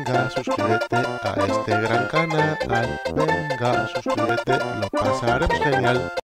Venga, suscríbete a este gran canal. Venga, suscríbete, lo pasaremos genial.